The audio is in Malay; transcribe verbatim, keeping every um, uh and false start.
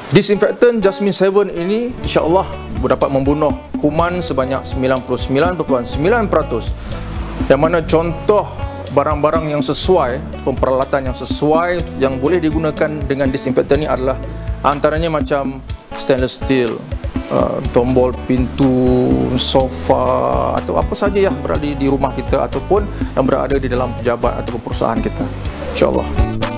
Disinfektan Jasmine tujuh ini insya-Allah dapat membunuh kuman sebanyak sembilan puluh sembilan perpuluhan sembilan peratus. Yang mana contoh barang-barang yang sesuai, peralatan yang sesuai yang boleh digunakan dengan disinfektan ini adalah antaranya macam stainless steel, uh, tombol pintu, sofa atau apa saja yang berada di rumah kita ataupun yang berada di dalam pejabat atau perusahaan kita, insya-Allah.